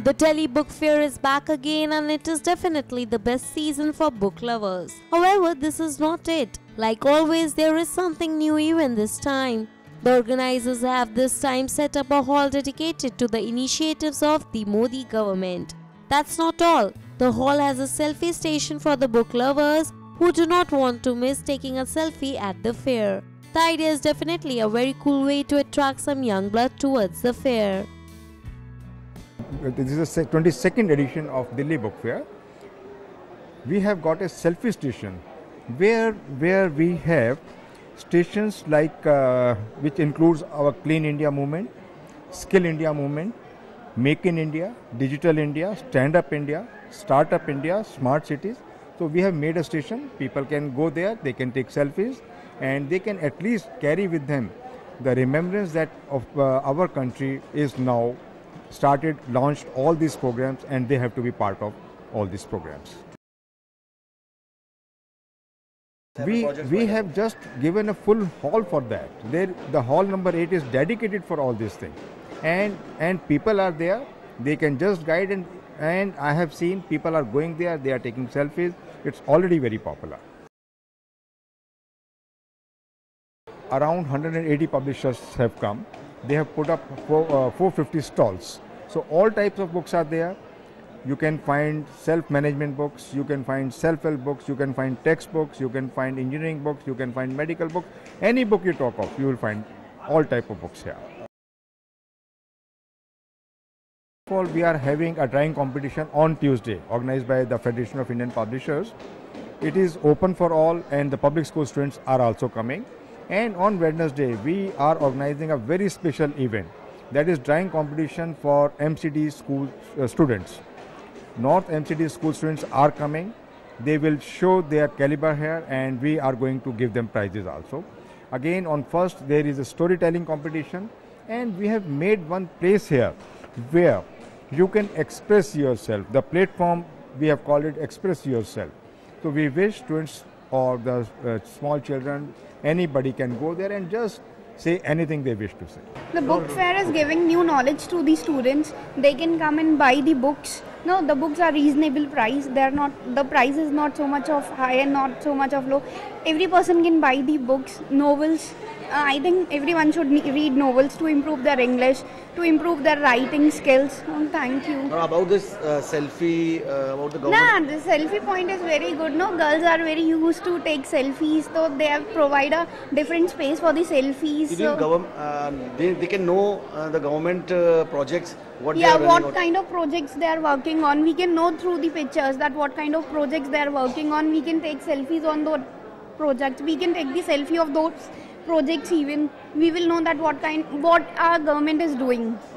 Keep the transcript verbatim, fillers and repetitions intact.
The Delhi Book Fair is back again and it is definitely the best season for book lovers. However, this is not it. Like always, there is something new even this time. The organizers have this time set up a hall dedicated to the initiatives of the Modi government. That's not all. The hall has a selfie station for the book lovers who do not want to miss taking a selfie at the fair. The idea is definitely a very cool way to attract some young blood towards the fair. This is the twenty-second edition of Delhi Book Fair. We have got a selfie station where where we have stations like uh, which includes our Clean India movement, Skill India movement, Make in India, Digital India, Stand Up India, Startup India, Smart Cities. So we have made a station. People can go there, they can take selfies, and they can at least carry with them the remembrance that of uh, our country is now started, launched all these programs, and they have to be part of all these programs. We, we have just given a full hall for that. There, the hall number eight is dedicated for all these things. And, and people are there, they can just guide, and, and I have seen people are going there, they are taking selfies. It's already very popular. Around one hundred eighty publishers have come. They have put up four, uh, four hundred fifty stalls. So all types of books are there. You can find self-management books, you can find self-help books, you can find textbooks, you can find engineering books, you can find medical books. Any book you talk of, you will find all type of books here. We are having a drawing competition on Tuesday, organized by the Federation of Indian Publishers. It is open for all, and the public school students are also coming. And on Wednesday, we are organizing a very special event, that is drawing competition for M C D school uh, students. North M C D school students are coming. They will show their caliber here, and we are going to give them prizes also. Again, on first, there is a storytelling competition, and we have made one place here where you can express yourself. The platform, we have called it Express Yourself. So we wish students or the uh, small children, anybody can go there and just say anything they wish to say. The book fair is giving new knowledge to the students. They can come and buy the books. No, the books are reasonable price. They are not, the price is not so much of high and not so much of low. Every person can buy the books, novels. Uh, I think everyone should read novels to improve their English, to improve their writing skills. Oh, thank you. Now about this uh, selfie, uh, about the government. Nah, the selfie point is very good. No, girls are very used to take selfies, so they have provide a different space for the selfies. So Government, uh, they, they can know uh, the government uh, projects. What yeah, they are what out. kind of projects they are working on. We can know through the pictures that what kind of projects they are working on. We can take selfies on those projects. We can take the selfie of those projects even. We will know that what kind, what our government is doing.